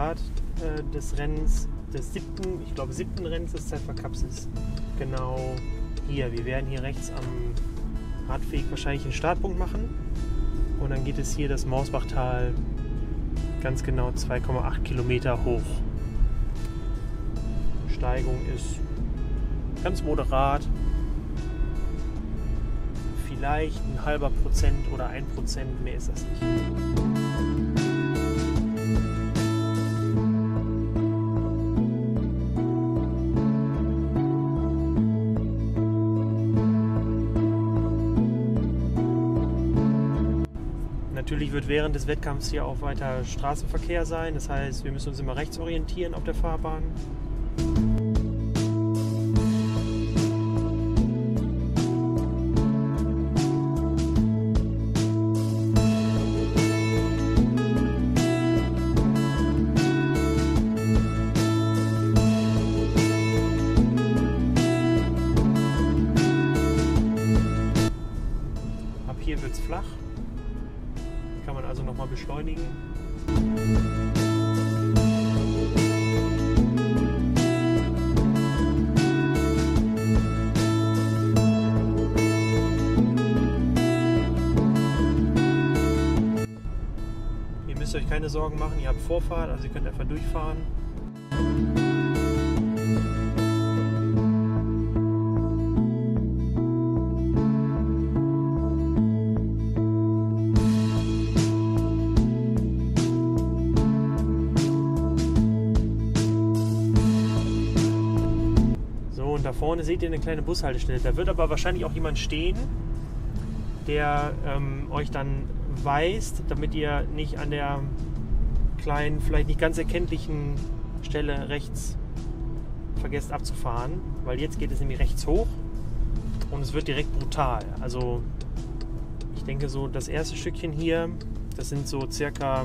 Start des Rennens, ich glaube siebten Rennens des Cypher Cups ist genau hier. Wir werden hier rechts am Radweg wahrscheinlich einen Startpunkt machen und dann geht es hier das Mausbachtal ganz genau 2,8 Kilometer hoch. Die Steigung ist ganz moderat, vielleicht ein halber Prozent oder 1%, mehr ist das nicht. Natürlich wird während des Wettkampfs hier auch weiter Straßenverkehr sein. Das heißt, wir müssen uns immer rechts orientieren auf der Fahrbahn. Ab hier wird es flach. Kann man also nochmal beschleunigen. Ihr müsst euch keine Sorgen machen, ihr habt Vorfahrt, also ihr könnt einfach durchfahren. Und da vorne seht ihr eine kleine Bushaltestelle. Da wird aber wahrscheinlich auch jemand stehen, der euch dann weist, damit ihr nicht an der kleinen, vielleicht nicht ganz erkenntlichen Stelle rechts vergesst abzufahren. Weil jetzt geht es nämlich rechts hoch und es wird direkt brutal. Also ich denke so, das erste Stückchen hier, das sind so circa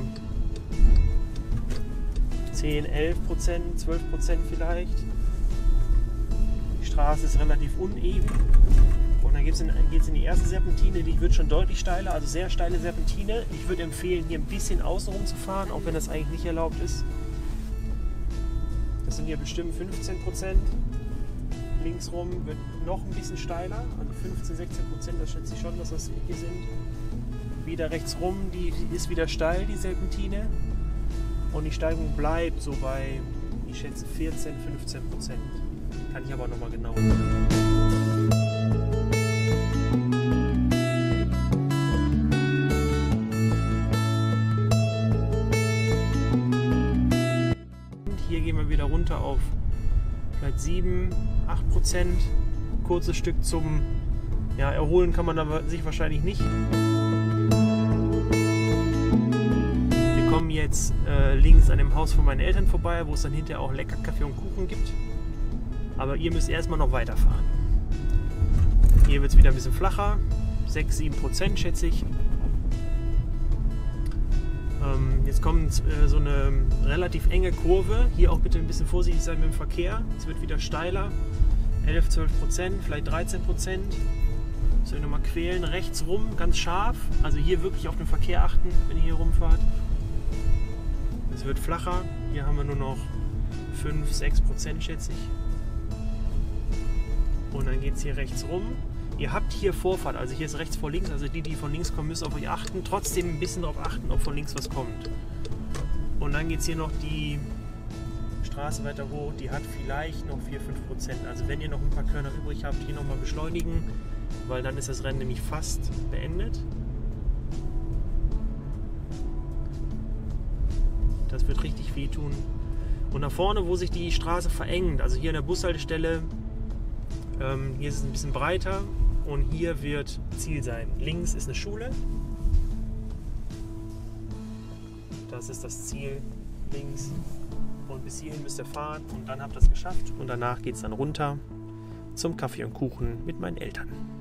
10, 11%, 12% vielleicht. Die Straße ist relativ uneben und dann geht es in die erste Serpentine, die wird schon deutlich steiler, also sehr steile Serpentine. Ich würde empfehlen, hier ein bisschen außenrum zu fahren, auch wenn das eigentlich nicht erlaubt ist. Das sind hier bestimmt 15%. Linksrum wird noch ein bisschen steiler, also 15, 16%, das schätze ich schon, dass das hier sind. Wieder rechts rum, die ist wieder steil, die Serpentine. Und die Steigung bleibt so bei, ich schätze, 14, 15%. Kann ich aber nochmal genau. Hier gehen wir wieder runter auf vielleicht 7, 8%. Kurzes Stück zum erholen kann man aber sich wahrscheinlich nicht. Wir kommen jetzt links an dem Haus von meinen Eltern vorbei, wo es dann hinterher auch lecker Kaffee und Kuchen gibt. Aber ihr müsst erstmal noch weiterfahren. Hier wird es wieder ein bisschen flacher, 6, 7% schätze ich. Jetzt kommt so eine relativ enge Kurve. Hier auch bitte ein bisschen vorsichtig sein mit dem Verkehr. Es wird wieder steiler, 11, 12%, vielleicht 13%. Müsst ihr nochmal quälen, rechts rum, ganz scharf. Also hier wirklich auf den Verkehr achten, wenn ihr hier rumfahrt. Es wird flacher. Hier haben wir nur noch 5, 6% schätze ich. Und dann geht es hier rechts rum. Ihr habt hier Vorfahrt, also hier ist rechts vor links, also die von links kommen, müssen auf euch achten. Trotzdem ein bisschen darauf achten, ob von links was kommt. Und dann geht es hier noch die Straße weiter hoch, die hat vielleicht noch 4, 5%. Also wenn ihr noch ein paar Körner übrig habt, hier nochmal beschleunigen, weil dann ist das Rennen nämlich fast beendet. Das wird richtig wehtun. Und da vorne, wo sich die Straße verengt, also hier an der Bushaltestelle, hier ist es ein bisschen breiter und hier wird Ziel sein. Links ist eine Schule. Das ist das Ziel links. Und bis hierhin müsst ihr fahren und dann habt ihr es geschafft. Und danach geht es dann runter zum Kaffee und Kuchen mit meinen Eltern.